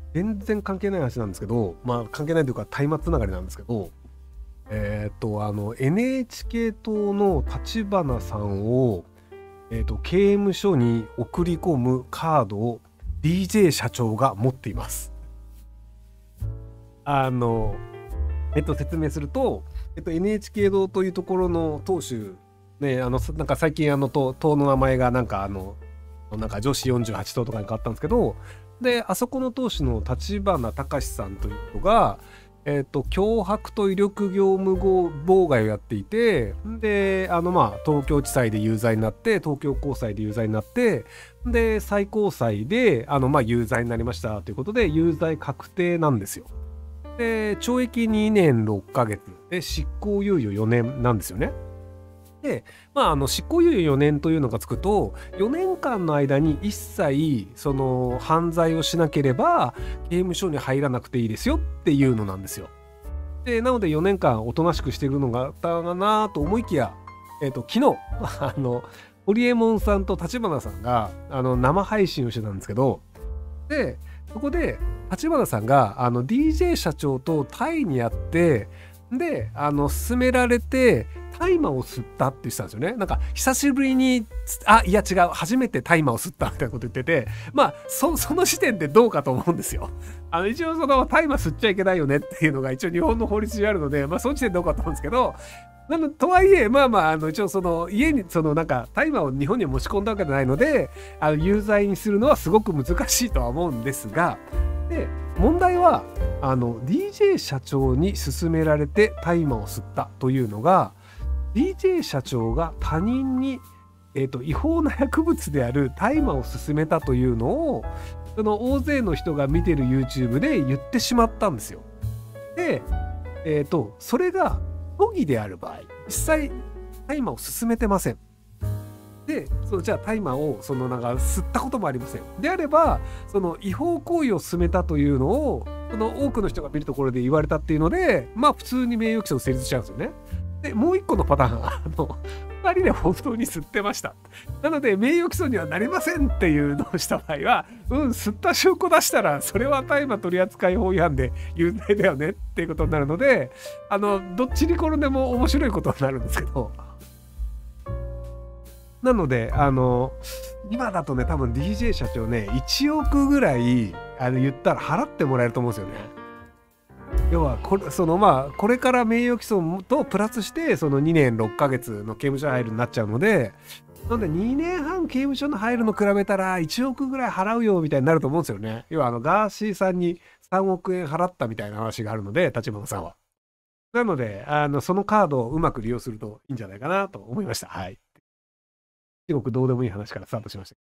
全然関係ない話なんですけど、まあ関係ないというか松明つながりなんですけど、NHK 党の立花さんを、刑務所に送り込むカードを DJ 社長が持っています。説明すると、NHK 党というところの党首ね、なんか最近党の名前がなんか女子48党とかに変わったんですけど、であそこの党首の立花隆さんという人が、脅迫と威力業務妨害をやっていて、で東京地裁で有罪になって、東京高裁で有罪になって、で最高裁で有罪になりましたということで有罪確定なんですよ。で懲役2年6ヶ月で執行猶予4年なんですよね。で執行猶予4年というのがつくと、4年間の間に一切その犯罪をしなければ刑務所に入らなくていいですよっていうのなんですよ。でなので4年間おとなしくしているのがあったかなと思いきや、昨日ホリエモンさんと立花さんが生配信をしてたんですけど、でそこで立花さんがDJ 社長とタイにあって、で勧められて大麻を吸ったって言ってたんですよね。なんか久しぶりにいや違う、初めて大麻を吸ったみたいなこと言ってて、その時点でどうかと思うんですよ。一応大麻吸っちゃいけないよねっていうのが一応日本の法律にあるので、その時点でどうかと思うんですけど、とはいえ一応家になんか大麻を日本に持ち込んだわけじゃないので、有罪にするのはすごく難しいとは思うんですが、で問題はDJ 社長に勧められて大麻を吸ったというのが、DJ 社長が他人に、違法な薬物である大麻を勧めたというのを、その大勢の人が見てる YouTube で言ってしまったんですよ。で、それが虚偽である場合、実際大麻を勧めてません。でじゃあ大麻をなんか吸ったこともありません。であれば違法行為を進めたというのを多くの人が見るところで言われたっていうので、普通に名誉毀損成立しちゃうんですよね。でもう一個のパターンは2人で本当に吸ってました、なので名誉毀損にはなりませんっていうのをした場合は、吸った証拠出したらそれは大麻取扱法違反で有罪だよねっていうことになるので、どっちに転んでも面白いことになるんですけど、なので今だとね、多分 DJ 社長ね1億ぐらい言ったら払ってもらえると思うんですよね。要はこれから名誉毀損とプラスして2年6ヶ月の刑務所に入るになっちゃうので、なので2年半刑務所に入るの比べたら1億ぐらい払うよみたいになると思うんですよね。要はガーシーさんに3億円払ったみたいな話があるので、立花さんは。なのでそのカードをうまく利用するといいんじゃないかなと思いました。はい。すごくどうでもいい話からスタートしました。